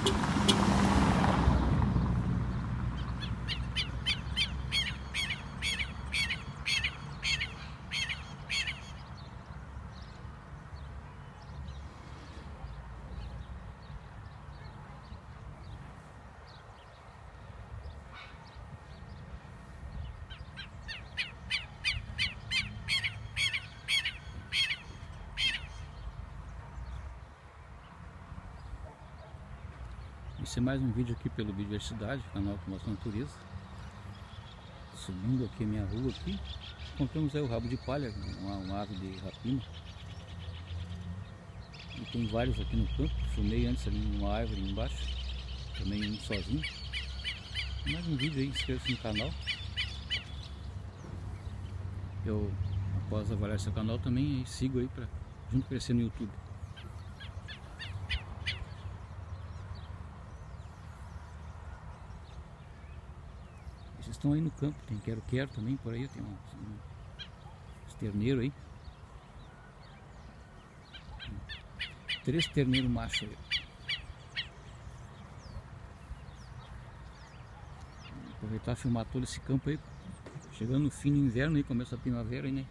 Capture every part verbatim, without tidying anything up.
Esse é mais um vídeo aqui pelo Biodiversidade, canal Automação Natureza. Subindo aqui a minha rua aqui, encontramos aí o rabo de palha, uma, uma ave de rapina. E tem vários aqui no campo. Filmei antes ali numa árvore ali embaixo, também indo sozinho. Mais um vídeo aí, inscreva-se no canal. Eu, após avaliar seu canal, também sigo aí para junto crescer no YouTube. Vocês estão aí no campo, tem quero-quero também por aí, tem uns, uns terneiros aí. Três terneiros machos aí. Vou aproveitar e filmar todo esse campo aí. Chegando no fim do inverno aí, começo da primavera aí, né?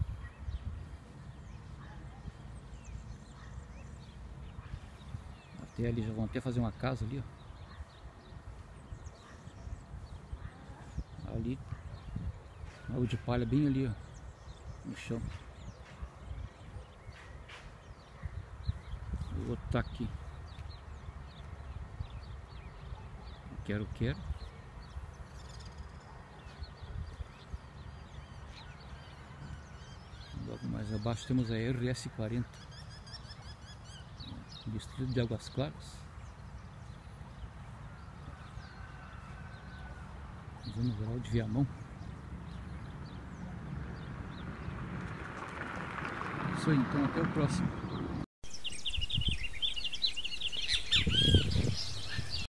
Até ali, já vão até fazer uma casa ali, ó. Ali, algo de palha bem ali, ó, no chão. O outro tá aqui. Quero, quero. Logo mais abaixo temos a R S quarenta, distrito de Águas Claras. Zona Rural de Viamão. Isso aí, então até o próximo.